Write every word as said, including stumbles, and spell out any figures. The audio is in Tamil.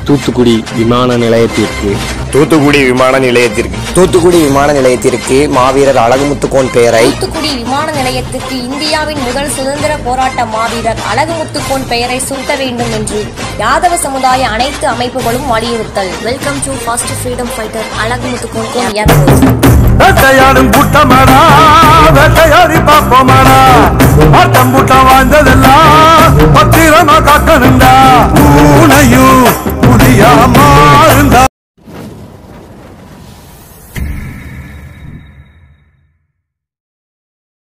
தூத்துக்குடி விமான நிலையத்திற்கு தூத்துக்குடி விமான நிலையத்திற்கு தூத்துக்குடி விமான நிலையத்திற்கு மாவீரர் அழகுமுத்துக்கோன் பெயரை தூத்துக்குடி விமான நிலையத்திற்கு இந்தியாவின் முதல் சுதந்திர போராட்ட மாவீரர் அழகுமுத்துக்கோன் பெயரை சூட்ட வேண்டும் என்று யாதவ சமுதாய அனைத்து அமைப்புகளும் வலியுறுத்தல். Welcome to first freedom fighter Alagumuthukone Yadav. வேட்டையாடும் கூட்டமாடா, வேட்டையாடி பார்ப்போமாடா, ஆட்டம் கூட்டம் வாழ்ந்ததெல்லாம் பத்திரமா காக்கணுண்டா.